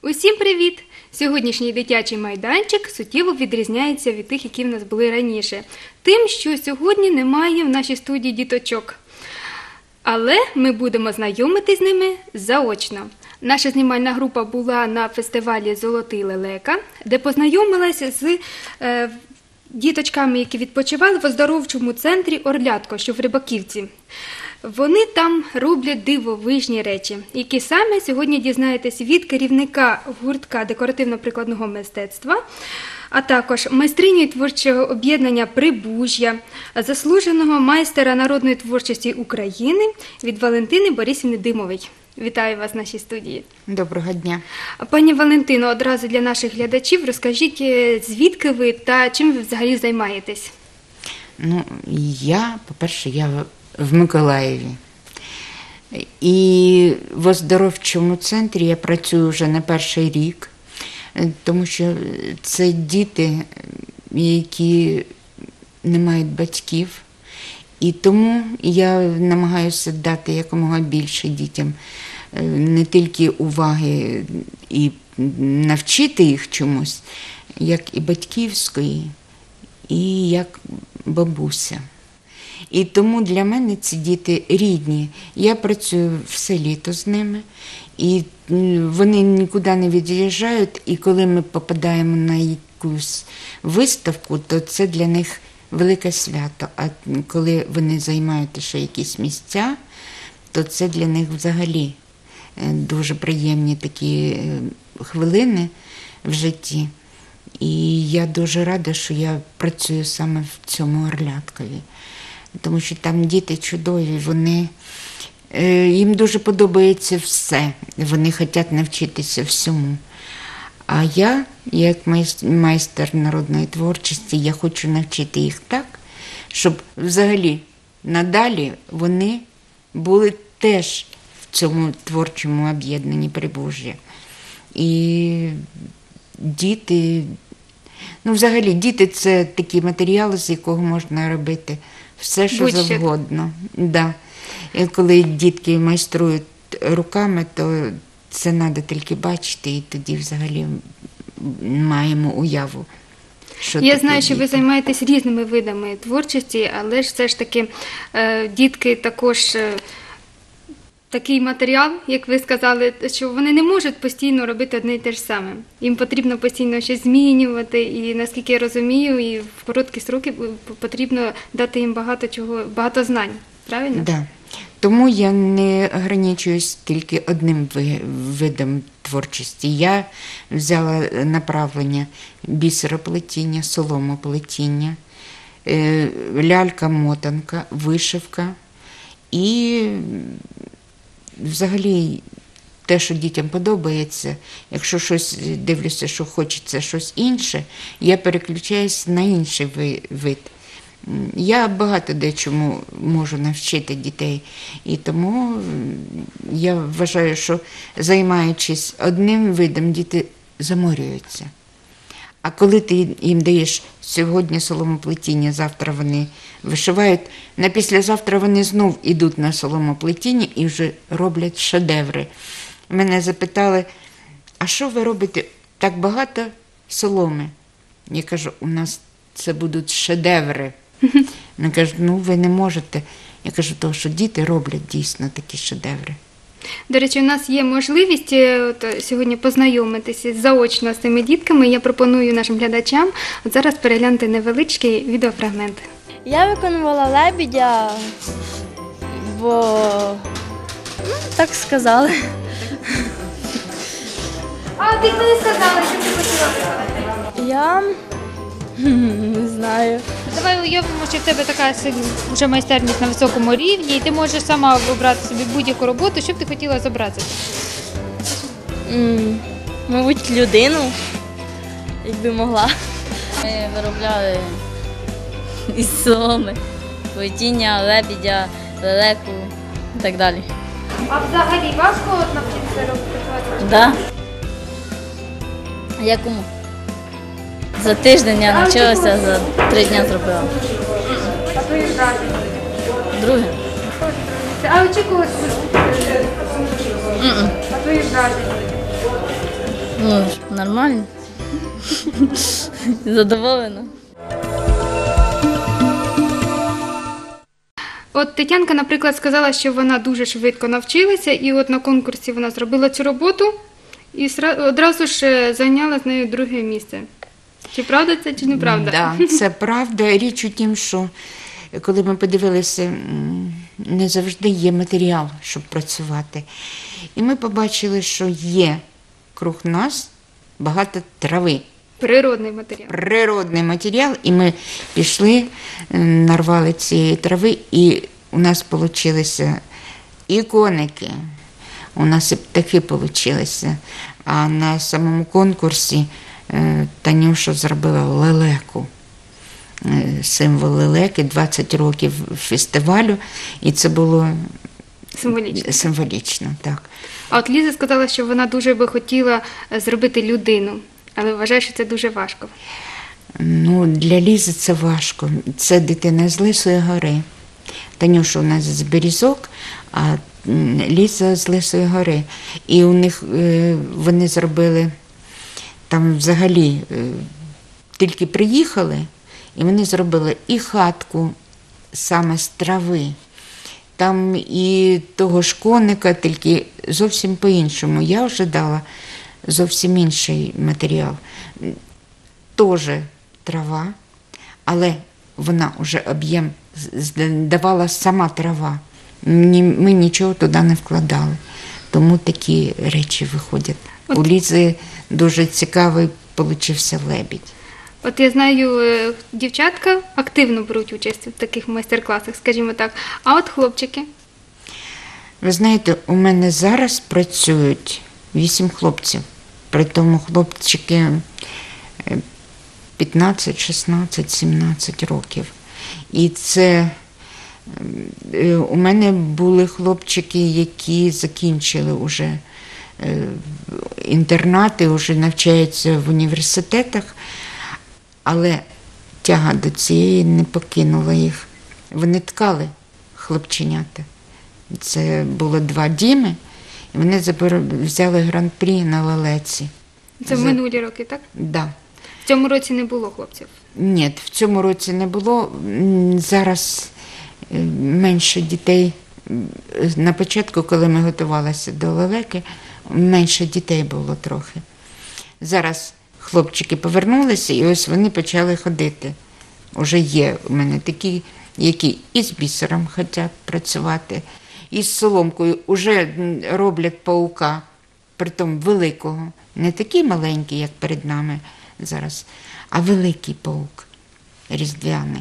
Усім привіт! Сьогоднішній дитячий майданчик суттєво відрізняється від тих, які в нас були раніше. Тим, що сьогодні немає в нашій студії діточок. Але ми будемо знайомитись з ними заочно. Наша знімальна група була на фестивалі «Золотий лелека», де познайомилася з діточками, які відпочивали в оздоровчому центрі «Орлятко», що в Рибаківці. Вони там роблять дивовижні речі, які саме сьогодні дізнаєтесь від керівника гуртка декоративно-прикладного мистецтва, а також майстрині творчого об'єднання «Прибужжя», заслуженого майстера народної творчості України від Валентини Борисівни Димової. Вітаю вас в нашій студії. Доброго дня. Пані Валентино, одразу для наших глядачів розкажіть, звідки ви та чим ви взагалі займаєтесь? По-перше, я в Миколаєві. І в оздоровчому центрі я працюю вже не перший рік, тому що це діти, які не мають батьків. І тому я намагаюся дати якомога більше дітям не тільки уваги і навчити їх чомусь, як і батьківської, і як бабуся. І тому для мене ці діти рідні. Я працюю все літо з ними, і вони нікуди не від'їжджають, і коли ми попадаємо на якусь виставку, то це для них велике свято. А коли вони займають ще якісь місця, то це для них взагалі дуже приємні такі хвилини в житті. І я дуже рада, що я працюю саме в цьому Орляткові. Тому що там діти чудові, їм дуже подобається все, вони хочуть навчитися всьому. А я, як майстер народної творчості, я хочу навчити їх так, щоб взагалі надалі вони були теж в цьому творчому об'єднанні «Прибужжя». І діти, взагалі діти – це такий матеріал, з якого можна робити все, що завгодно. Да. І коли дітки майструють руками, то це треба тільки бачити, і тоді взагалі маємо уяву. Я знаю, що ви займаєтесь різними видами творчості, але ж все ж таки дітки також такий матеріал, як ви сказали, що вони не можуть постійно робити одне і те ж саме. Їм потрібно постійно щось змінювати, і, наскільки я розумію, і в короткі строки потрібно дати їм багато знань. Правильно? Так. Да. Тому я не ограничуюсь тільки одним видом творчості. Я взяла направлення бісероплетіння, соломоплетіння, лялька-мотанка, вишивка і взагалі те, що дітям подобається. Якщо щось дивлюся, що хочеться щось інше, я переключаюсь на інший вид. Я багато дечому можу навчити дітей, і тому я вважаю, що займаючись одним видом, діти заморюються. А коли ти їм даєш сьогодні соломоплетіння, завтра вони вишивають, на післязавтра вони знов ідуть на соломоплетіння і вже роблять шедеври. Мене запитали, а що ви робите так багато соломи? Я кажу, у нас це будуть шедеври. Вони кажуть, ви не можете. Я кажу, тому що діти роблять дійсно такі шедеври. До речі, у нас є можливість сьогодні познайомитися заочно з цими дітками. Я пропоную нашим глядачам зараз переглянути невеличкий відеофрагмент. Я виконувала лебедя, бо так сказали. А ти коли сказала, що ти хотіла виконати? Я не знаю. Давай уявимо, що в тебе така вже майстерність на високому рівні, і ти можеш сама обрати собі будь-яку роботу, що б ти хотіла зобразити? Мабуть, людину, якби могла. Ми виробляли із соломи, плетіння, лебедя, лелеку і так далі. А взагалі важко навчитися робити? Так. Якому? За тиждень я навчилася, за 3 дні зробила. А твої враження? Друге. А очікувалось? А твої враження? Ну, нормально. Задоволена. От Тетянка, наприклад, сказала, що вона дуже швидко навчилася, і от на конкурсі вона зробила цю роботу і одразу ж зайняла з нею друге місце. Чи правда це, чи неправда? Да, це правда. Річ у тім, що коли ми подивилися, не завжди є матеріал, щоб працювати. І ми побачили, що є круг нас багато трави. Природний матеріал. Природний матеріал, і ми пішли, нарвали цієї трави, і у нас вийшли і коники, у нас і птахи вийшли. А на самому конкурсі Танюша зробила лелеку, символ лелеки, 20 років фестивалю, і це було символічно, так. А от Ліза сказала, що вона дуже би хотіла зробити людину, але вважає, що це дуже важко. Ну, для Лізи це важко. Це дитина з Лисої гори. Танюша у нас з Берізок, а Ліза з Лисої гори. І у них вони зробили там взагалі тільки приїхали, і вони зробили і хатку саме з трави. Там і того ж коника, тільки зовсім по-іншому. Я вже дала зовсім інший матеріал. Теж трава, але вона вже об'єм давала сама трава. Ми нічого туди не вкладали. Тому такі речі виходять. У Лізи дуже цікавий получився лебідь. От я знаю, дівчатка активно беруть участь в таких майстер-класах, скажімо так. А от хлопчики? Ви знаєте, у мене зараз працюють 8 хлопців. При тому хлопчики 15, 16, 17 років. І це у мене були хлопчики, які закінчили вже інтернати, вже навчаються в університетах, але тяга до цієї не покинула їх. Вони ткали хлопченята. Це було 2 Діми, і вони взяли гран-прі на лелеці. Це в минулі роки, так? Так. Да. В цьому році не було хлопців? Ні, в цьому році не було. Зараз менше дітей. На початку, коли ми готувалися до лелеки, менше дітей було трохи. Зараз хлопчики повернулися, і ось вони почали ходити. Уже є у мене такі, які і з бісером хочуть працювати, і з соломкою. Уже роблять паука, притом великого. Не такий маленький, як перед нами зараз, а великий паук, різдвяний.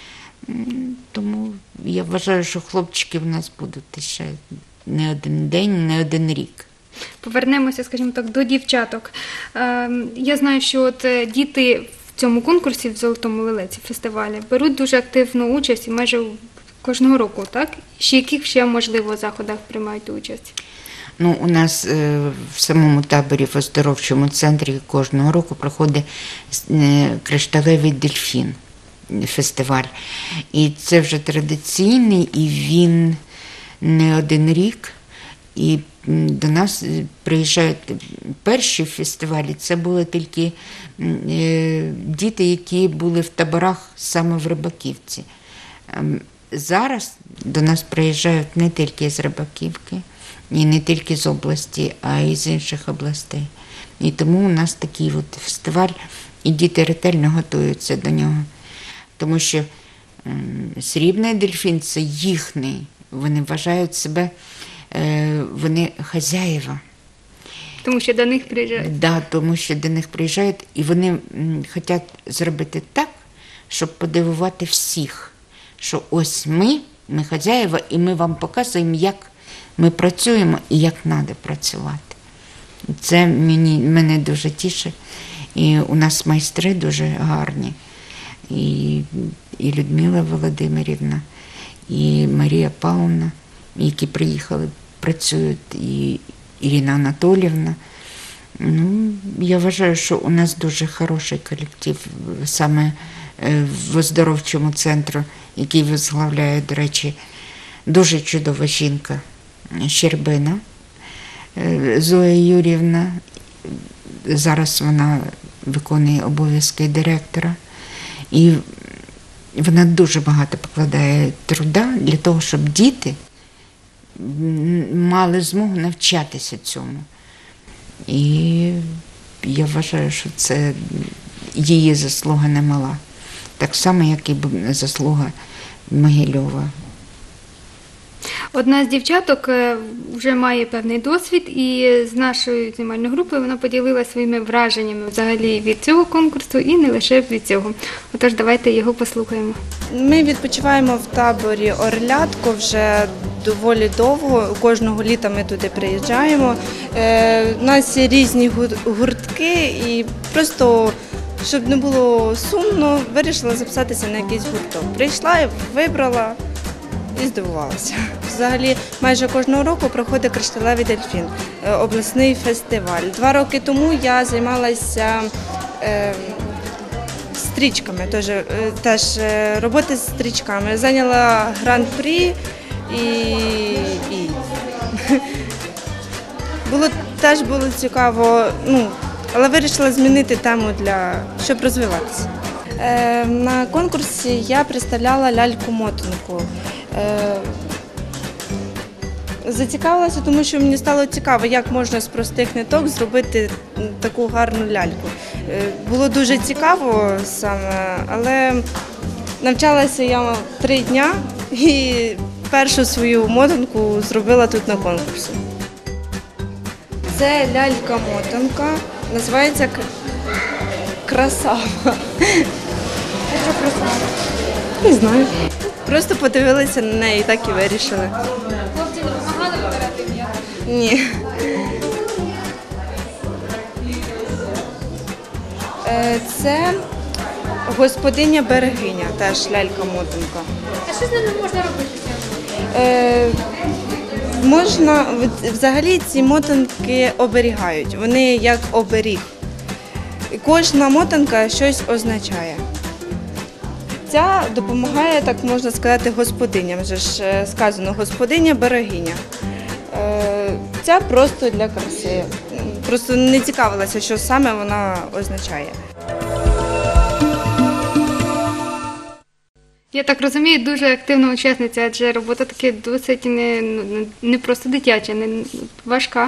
Тому я вважаю, що хлопчики в нас будуть ще не один день, не один рік. Повернемося, скажімо так, до дівчаток. Я знаю, що от діти в цьому конкурсі, в «Золотому лелеці» фестивалі, беруть дуже активну участь і майже кожного року, так? Яких ще, можливо, заходах приймають участь? Ну, у нас в самому таборі в оздоровчому центрі кожного року проходить «Кришталевий дельфін» фестиваль. І це вже традиційний, і він не один рік. І до нас приїжджають перші фестивалі, це були тільки діти, які були в таборах саме в Рибаківці. Зараз до нас приїжджають не тільки з Рибаківки, і не тільки з області, а й з інших областей. І тому у нас такий от фестиваль, і діти ретельно готуються до нього. Тому що срібний дельфін – це їхній. Вони вважають себе, вони хазяїва. Тому що до них приїжджають? Да, тому що до них приїжджають, і вони хочуть зробити так, щоб подивувати всіх, що ось ми хазяїва, і ми вам показуємо, як ми працюємо і як треба працювати. Це мене дуже тішить. І у нас майстри дуже гарні. І Людмила Володимирівна, і Марія Павловна, які приїхали, працюють, і Ірина Анатоліївна. Ну, я вважаю, що у нас дуже хороший колектив саме в оздоровчому центрі, який возглавляє, до речі, дуже чудова жінка Щербина Зоя Юрівна, зараз вона виконує обов'язки директора. І вона дуже багато покладає труда для того, щоб діти мали змогу навчатися цьому. І я вважаю, що це її заслуга немала. Так само, як і заслуга Могильова. Одна з дівчаток вже має певний досвід, і з нашою знімальною групою вона поділилася своїми враженнями взагалі від цього конкурсу і не лише від цього. Отож, давайте його послухаємо. Ми відпочиваємо в таборі Орлятко вже доволі довго. Кожного літа ми туди приїжджаємо. У нас є різні гуртки і просто, щоб не було сумно, вирішила записатися на якийсь гурток. Прийшла, вибрала і здивувалася. Взагалі, майже кожного року проходить «Кришталевий дельфін», обласний фестиваль. 2 роки тому я займалася стрічками, теж роботи з стрічками. Зайняла гран-прі і теж було цікаво, але вирішила змінити тему, щоб розвиватися. На конкурсі я представляла ляльку-мотанку. Зацікавилася, тому що мені стало цікаво, як можна з простих ниток зробити таку гарну ляльку. Було дуже цікаво саме, але навчалася я 3 дня і першу свою мотанку зробила тут на конкурсі. Це лялька-мотанка, називається «Красава». Що просто? Не знаю. Просто подивилися на неї, так і вирішили. Хлопці допомагали вибирати ім'я? Ні. Це господиня Берегиня, теж лялька-мотанка. А що з ними можна робити? Можна, взагалі ці мотанки оберігають, вони як оберіг. Кожна мотанка щось означає. Ця допомагає, так можна сказати, господиням. Вже ж сказано, господиня Берегиня. Ця просто для краси. Просто не цікавилася, що саме вона означає. Я так розумію, дуже активна учасниця, адже робота таки досить не просто дитяча, не важка.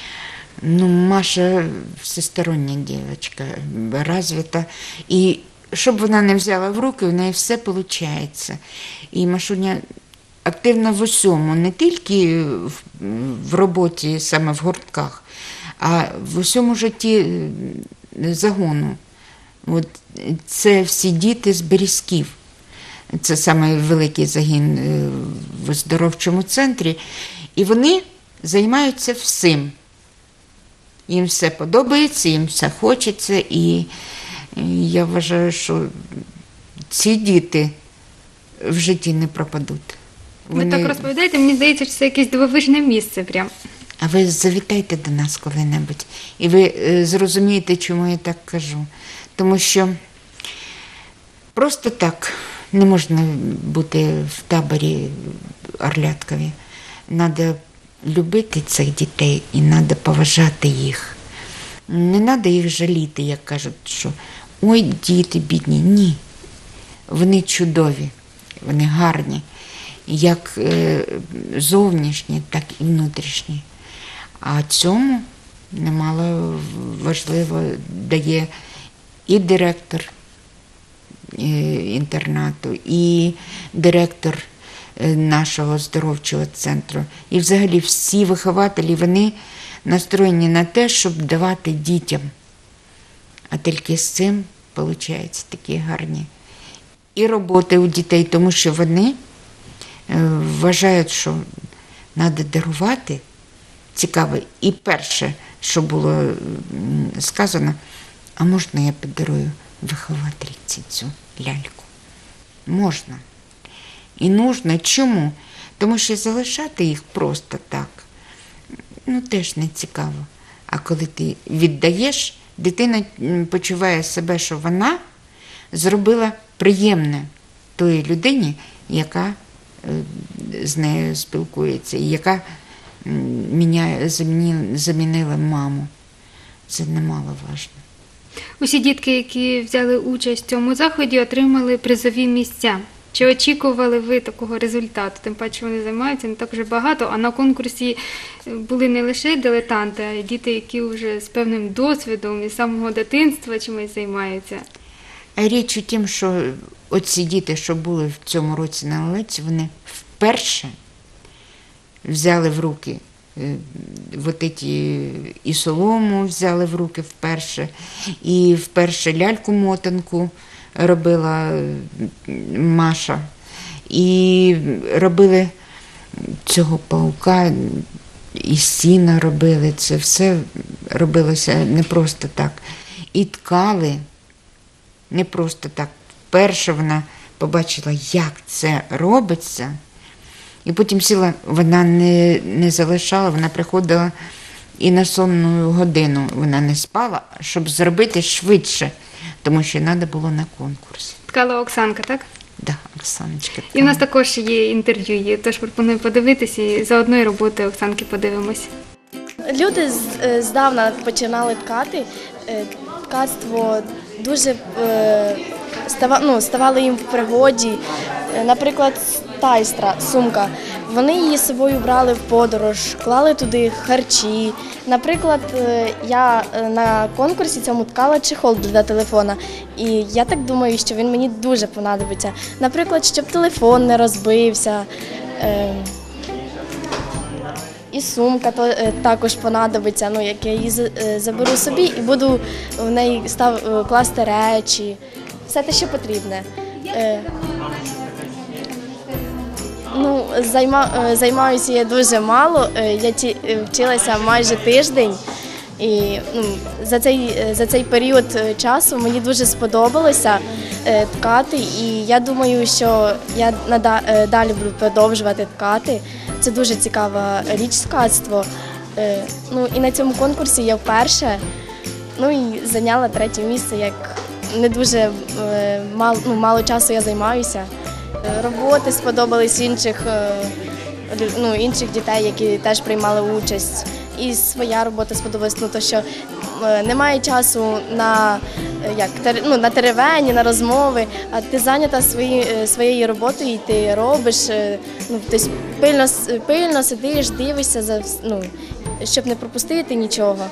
Маша всестороння дівчинка, розвита. І щоб вона не взяла в руки, у неї все виходить. І Машуня активна в усьому, не тільки в роботі, саме в гуртках, а в усьому житті загону. От це всі діти з Берізків. Це саме великий загін в оздоровчому центрі. І вони займаються всім. Їм все подобається, їм все хочеться. І я вважаю, що ці діти в житті не пропадуть. Ви так розповідаєте, мені здається, що це якесь дивовижне місце прям. А ви завітайте до нас коли-небудь, і ви зрозумієте, чому я так кажу. Тому що просто так не можна бути в таборі Орляткові. Треба любити цих дітей і треба поважати їх. Не треба їх жаліти, як кажуть, що ой, діти бідні. Ні. Вони чудові, вони гарні, як зовнішні, так і внутрішні. А цьому немало важливо дає і директор інтернату, і директор нашого оздоровчого центру. І взагалі всі вихователі, вони настроєні на те, щоб давати дітям. А тільки з цим, виходить, такі гарні і роботи у дітей, тому що вони вважають, що треба дарувати. Цікаво. І перше, що було сказано, а можна я подарую виховательці цю ляльку? Можна. І нужно. Чому? Тому що залишати їх просто так, теж не цікаво. А коли ти віддаєш, дитина почуває себе, що вона зробила приємне тої людині, яка з нею спілкується, і яка замінила маму. це немаловажно. Усі дітки, які взяли участь в цьому заході, отримали призові місця. Чи очікували ви такого результату? Тим паче вони займаються не так вже багато, а на конкурсі були не лише дилетанти, а й діти, які вже з певним досвідом і з самого дитинства чимось займаються. А річ у тім, що оці діти, що були в цьому році на Лелеці, вони вперше взяли в руки і солому взяли в руки вперше, і вперше ляльку-мотанку робила Маша, і робили цього паука, і сіна робили, це все робилося не просто так. І ткали не просто так. Вперше вона побачила, як це робиться, і потім сіла, вона не залишала, вона приходила і на сонну годину вона не спала, щоб зробити швидше, тому що треба було на конкурсі. Ткала Оксанка, так? Да, Оксаночка. І в нас також є інтерв'ю, тож пропоную подивитися і за одної роботи Оксанки подивимось. Люди здавна починали ткати. Ткацтво дуже ставало їм в пригоді. Наприклад, тайстра, сумка. Вони її з собою брали в подорож, клали туди харчі. Наприклад, я на конкурсі цьому ткала чехол для телефона. І я так думаю, що він мені дуже понадобиться. Наприклад, щоб телефон не розбився. І сумка також понадобиться, як я її заберу собі і буду в неї класти речі, все те, що потрібне. Займаюся я дуже мало, я вчилася майже тиждень. І за цей період часу мені дуже сподобалося ткати, і я думаю, що я далі буду продовжувати ткати. Це дуже цікава річ ткацтво. І на цьому конкурсі я вперше і зайняла 3-е місце, як не дуже мало часу я займаюся. Роботи сподобались інших дітей, які теж приймали участь. І своя робота сподобалась, то що немає часу на теревені, на розмови, а ти зайнята своєю роботою і ти робиш, тобто пильно сидиш, дивишся, щоб не пропустити нічого.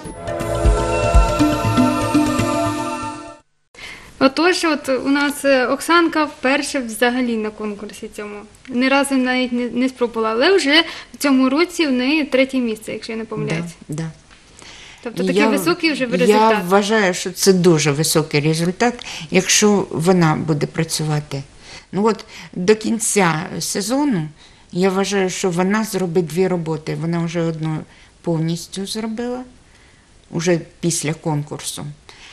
Отож, у нас Оксанка вперше взагалі на конкурсі цьому. Ні разу навіть не спробувала, але вже в цьому році в неї 3-е місце, якщо я не помиляюся. Да. Тобто такий високий вже результат. Я вважаю, що це дуже високий результат, якщо вона буде працювати. До кінця сезону я вважаю, що вона зробить 2 роботи. Вона вже одну повністю зробила, вже після конкурсу.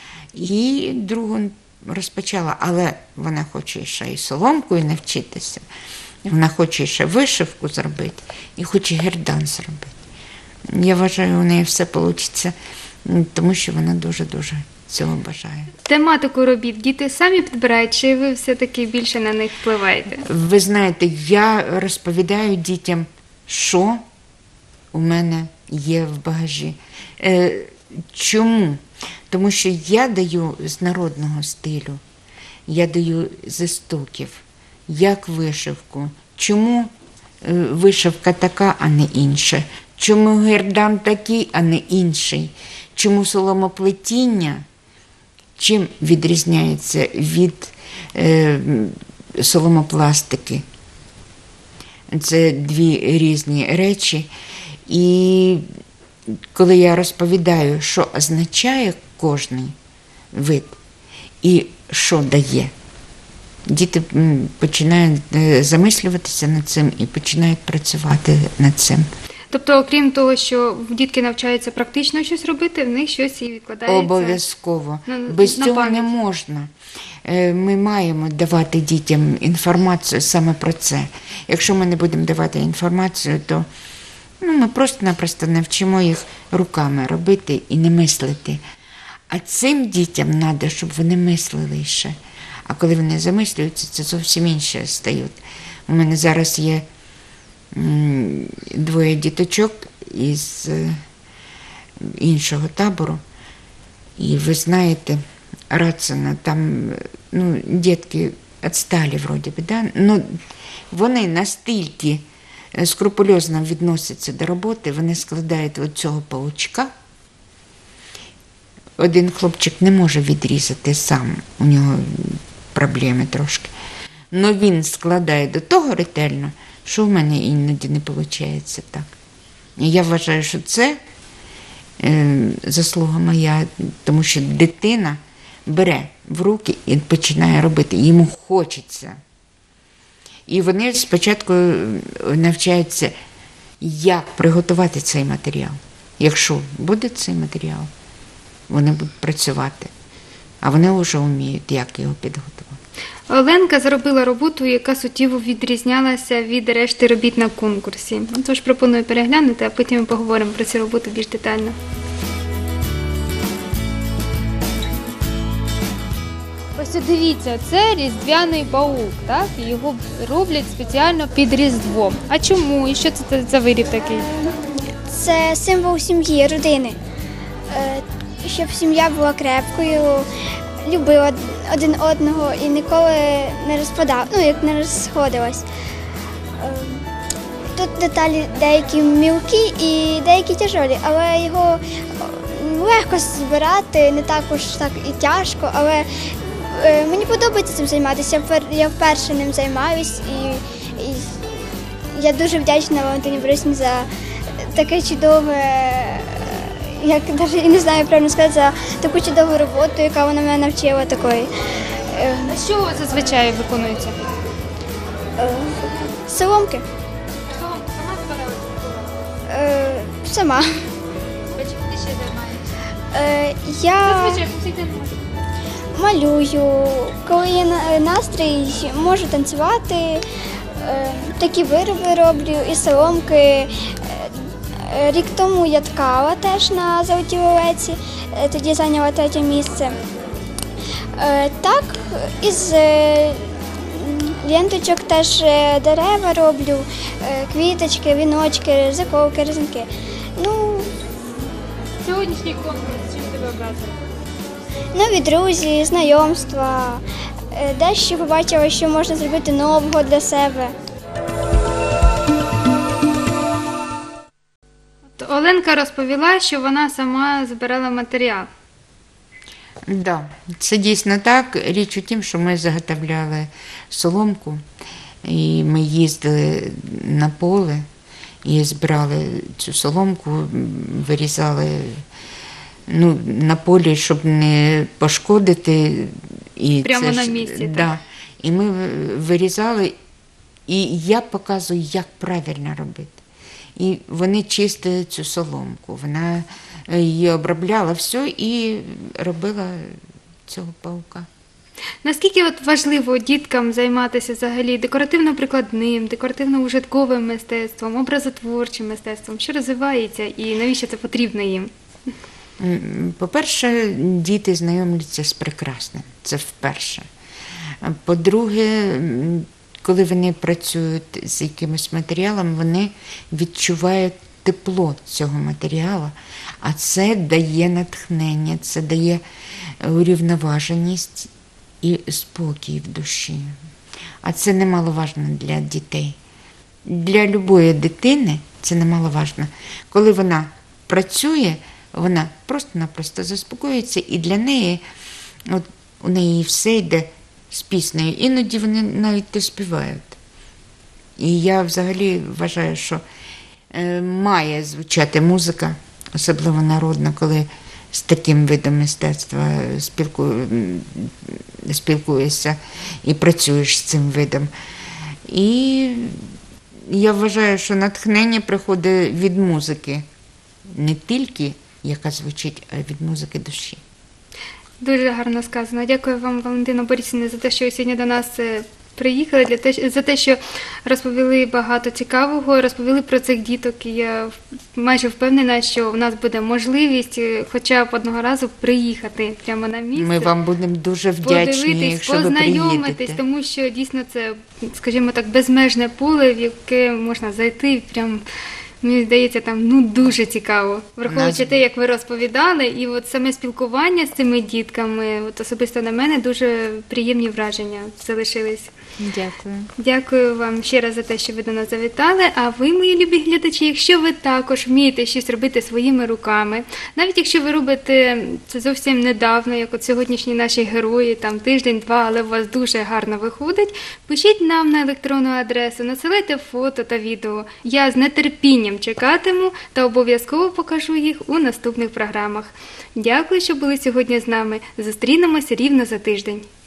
І другу розпочала, але вона хоче ще і соломкою навчитися, вона хоче ще вишивку зробити і хоче гердан зробити. Я вважаю, у неї все вийде, тому що вона дуже-дуже цього бажає. Тематику робіт діти самі підбирають, чи ви все-таки більше на них впливаєте? Ви знаєте, я розповідаю дітям, що у мене є в багажі. Чому? Тому що я даю з народного стилю, я даю з істоків, як вишивку. Чому вишивка така, а не інша? Чому гердан такий, а не інший? Чому соломоплетіння чим відрізняється від соломопластики? Це 2 різні речі. І коли я розповідаю, що означає кожний вид і що дає, діти починають замислюватися над цим і починають працювати над цим. Тобто, окрім того, що дітки навчаються практично щось робити, в них щось і відкладається? Обов'язково. Без цього не можна. Ми маємо давати дітям інформацію саме про це. Якщо ми не будемо давати інформацію, то ми просто-напросто навчимо їх руками робити і не мислити. А цим дітям треба, щоб вони мислили ще. А коли вони замислюються, це зовсім інше стають. У мене зараз є 2 діточок із іншого табору, І ви знаєте, Рацина, там, ну, дітки відсталі вроді би, да? Ну, вони настільки скрупульозно відносяться до роботи, вони складають от цього паучка. Один хлопчик не може відрізати сам, у нього проблеми трошки. Но він складає до того ретельно, що в мене іноді не виходить так. І я вважаю, що це заслуга моя, тому що дитина бере в руки і починає робити, йому хочеться. І вони спочатку навчаються, як приготувати цей матеріал. Якщо буде цей матеріал, вони будуть працювати, а вони вже вміють, як його підготувати. Оленка зробила роботу, яка суттєво відрізнялася від решти робіт на конкурсі. Тож пропоную переглянути, а потім ми поговоримо про цю роботу більш детально. Ось от дивіться, це різдвяний паук, так? І його роблять спеціально під Різдво. А чому? І що це за виріб такий? Це символ сім'ї, родини. Щоб сім'я була крепкою, любила один одного і ніколи не розпадала, ну, як не розходилась. Тут деталі деякі мілкі і деякі тяжолі, але його легко збирати, не також так і тяжко, але мені подобається цим займатися. Я вперше ним займаюсь і я дуже вдячна Валентині Борисівні за таке чудове, як навіть не знаю правильно сказати, за таку чудову роботу, яка вона мене навчила такої. А що зазвичай виконується? Соломки. Сама збирала? Сама. Чим ти ще займаєшся? Я Зазвичай всі день малюю, коли є настрій, можу танцювати, такі вироби роблю і соломки. Рік тому я ткала теж на Золотій Лелеці, тоді зайняла 3 місце. Так, із ленточок теж дерева роблю, квіточки, віночки, заколки, резинки. Ну, Сьогоднішній конкурс, чим тебе образив? нові друзі, знайомства, дещо побачила, що можна зробити нового для себе. Оленка розповіла, що вона сама збирала матеріал. Да, це дійсно так. Річ у тім, що ми заготовляли соломку, і ми їздили на поле і збирали цю соломку, вирізали, ну, на полі, щоб не пошкодити. І Прямо це на ж, місці, так? Да. І ми вирізали, і я показую, як правильно робити. І вони чистили цю соломку, вона її обробляла все і робила цього паука. Наскільки от важливо діткам займатися взагалі декоративно-прикладним, декоративно-ужитковим мистецтвом, образотворчим мистецтвом? Що розвивається і навіщо це потрібно їм? По-перше, діти знайомляться з прекрасним, це вперше. По-друге, коли вони працюють з якимось матеріалом, вони відчувають тепло цього матеріалу, а це дає натхнення, це дає урівноваженість і спокій в душі. А це немаловажно для дітей. Для будь-якої дитини це немаловажно. Коли вона працює, вона просто-напросто заспокоюється, і для неї, от у неї все йде з піснею. Іноді вони навіть не співають. І я взагалі вважаю, що має звучати музика, особливо народна, коли з таким видом мистецтва спілкуєшся і працюєш з цим видом. І я вважаю, що натхнення приходить від музики. Не тільки, яка звучить, а від музики душі. Дуже гарно сказано. Дякую вам, Валентина Борисівна, за те, що ви сьогодні до нас приїхали, за те, що розповіли багато цікавого, розповіли про цих діток. І я майже впевнена, що в нас буде можливість хоча б одного разу приїхати прямо на місце. Ми вам будемо дуже вдячні, подивитись, якщо ви познайомитись, приїдете. тому що дійсно це, скажімо так, безмежне поле, в яке можна зайти і прям Мені здається, там дуже цікаво. Враховуючи Нас- те, як ви розповідали, і от саме спілкування з цими дітками, от особисто на мене дуже приємні враження залишились. Дякую. Дякую вам ще раз за те, що ви до нас завітали. А ви, мої любі глядачі, якщо ви також вмієте щось робити своїми руками, навіть якщо ви робите це зовсім недавно, як от сьогоднішні наші герої, там тиждень-два, але у вас дуже гарно виходить, пишіть нам на електронну адресу, надсилайте фото та відео. Я з нетерпінням чекатиму та обов'язково покажу їх у наступних програмах. Дякую, що були сьогодні з нами. Зустрінемося рівно за тиждень.